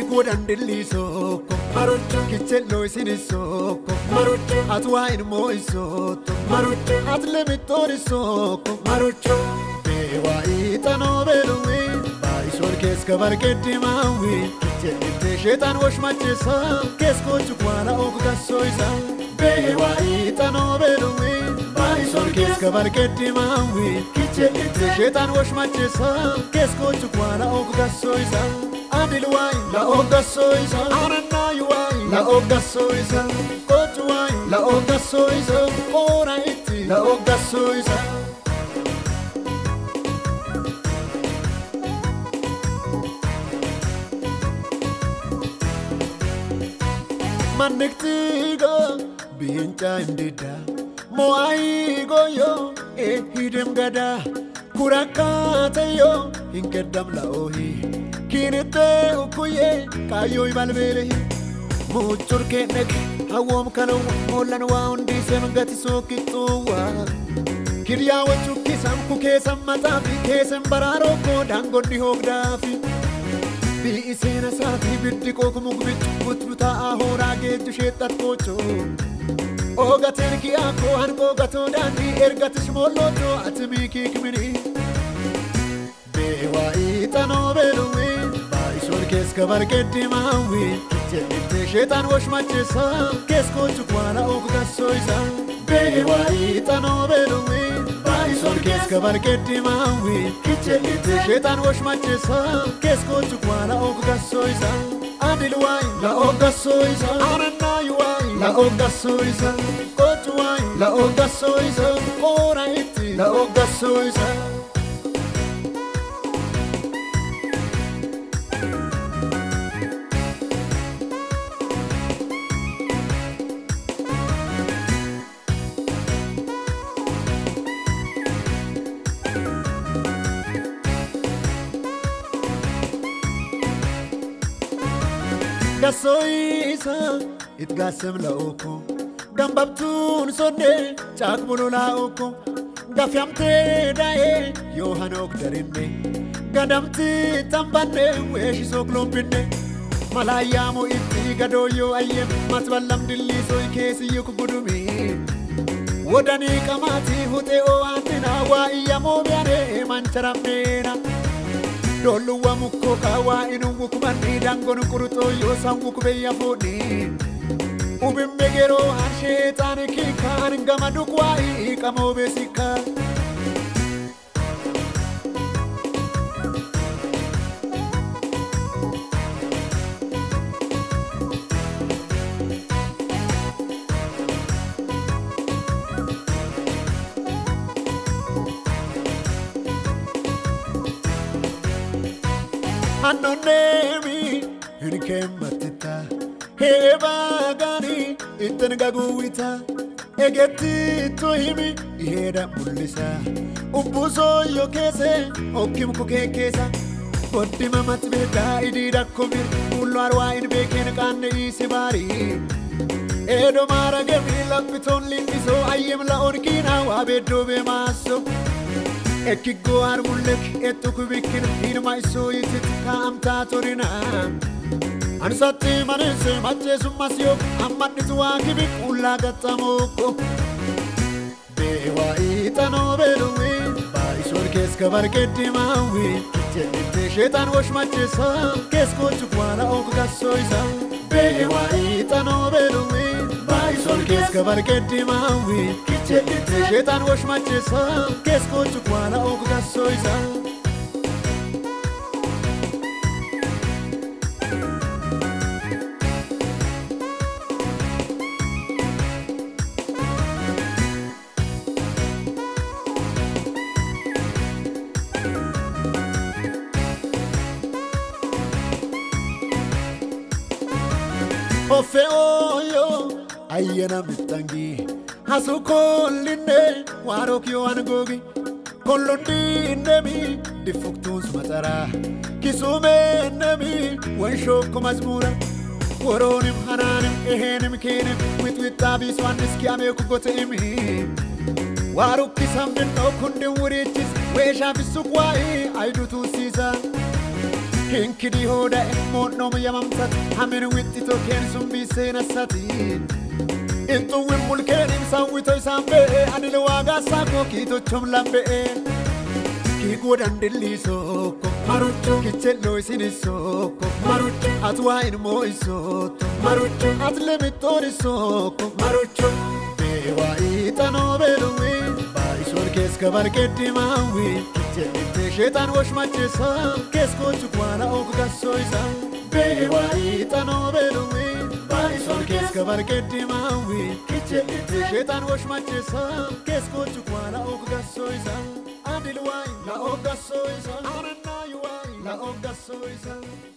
Godan delisoko Marucho Kichello sinisoko Marucho Atwain moisoko Marucho Atlemitorisoko Marucho Bewa itano beluwi Baisor keska barketti mawi Kichelite shetan wash machesa Kesko chukwana okga soisa Bewa itano beluwi Baisor keska barketti mawi Kichelite shetan wash machesa Kesko chukwana okga soisa Adil wine la oga soisa Arana you wine la oga soisa Kotu wine la oga soisa Ora iti la oga soisa Manektigo Bincha indida Moai go yo hidem gada Kurakate yo Inkedam la ohi Kinete ukuye kayo ibalbele muchur kenek awom kanu molan wa undi semgati sokituwa kirya wachu kisam ku kesam matafi kesam bararo ko dangonni hogdafi bi isena safi biddi ko kumugbi butbuta ahora geju shetat kocho oga terki ako an ko gato dandi ergatish moloto atmi kikmini bewa itano beluwi Keska barketti mawi Kichelite shetan wash machesa Kesko chukwana okga soisa Bewa itano beluwi Baisor keska barketti mawi Kichelite shetan wash machesa Kesko chukwana okga soisa Adil wine la okga soisa Arana you wine la okga soisa Kotu wine la okga soisa Ora iti la okga soisa Gasoisa it gasem la oko Gambabtun sonde chak bulula oko Gafyamte dae yohanok darinde Gadamti tambane weshi soklompinde Malayamo iti gadoyo ayem Matwalam diliso ikesi yukubudumi Wodani kamati hute o antina wa iyamo biane mancharamena Dolu wa muko kawa inu mukumani dangon kuruto yo samukube ya foni Ubimegero ashetani kika ngama dukwai kama obesika Anonemi Unikem matita Heba gani Itengaguita Egeti tohimi Iheda mulisa Ubuzo yo kese Okim kuke kesa Kotti mamat beda idida kumir Ulwarwa inbeken kane isibari Edo mara gemi lapiton lindiso Ayem la orkina wabedo be maso Ekigo arbulek etukubikin Hirmai soyitit kaamta torina Ansati manese machesu masyo Ammanitu wakibik ulagatamoko Bewa itano beluwi Baisor keska barketti mawi Kichelite shetan wash machesa Kesko chukwana okga soisa Bewa itano beluwi Baisor keska barketti mawi Kichelite shetan wash machesa Kesko chukwana okga soisa Ofe oyo ayena mitangi Hasukoline warokyo angogi Kolondi nemi difuktus matara Kisume nemi wensho komazmura Woronim hananim ehenim kenim Wit tabis wanis kiame kugote imi Waruk kisam din no kundi wurichis Wesha fisukwai aidu tu sisa Hinkidi hoda mono yamamsat hamen witti to ken sumbi sena sati into wimul ken sawito sambe anil waga sako kito chomlambe ki godan diliso ko marucho kichello siniso ko marucho atwa in moiso marucho atlemitoриso ko marucho bewa itano belwe baisor kes kabar ketimawi kichelite shetan wosh machesa kes ko chukwana okgasoisa bewa itano belwe baisor kes kabar ketimawi kichelite shetan wosh machesa kes ko chukwana okgasoisa Adilwai la ogasoisa, anana yuai la ogasoisa.